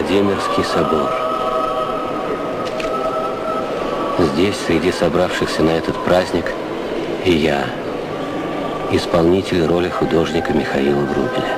Владимирский собор. Здесь, среди собравшихся на этот праздник, и я, исполнитель роли художника Михаила Врубеля.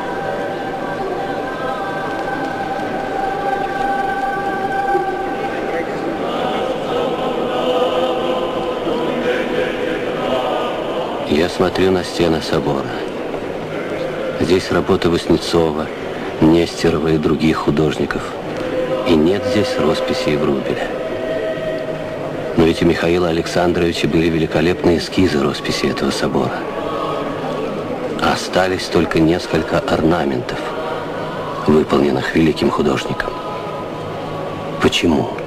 Я смотрю на стены собора. Здесь работа Васнецова, Нестерова и других художников. И нет здесь росписей Врубеля. Но ведь у Михаила Александровича были великолепные эскизы росписи этого собора. Остались только несколько орнаментов, выполненных великим художником. Почему?